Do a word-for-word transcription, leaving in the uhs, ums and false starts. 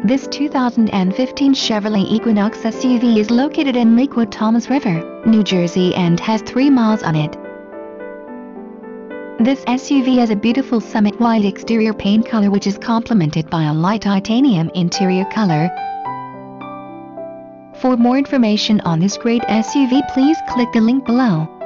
This two thousand fifteen Chevrolet Equinox S U V is located in Lakewood, Toms River, New Jersey and has three miles on it. This S U V has a beautiful summit white exterior paint color which is complemented by a light titanium interior color. For more information on this great S U V, please click the link below.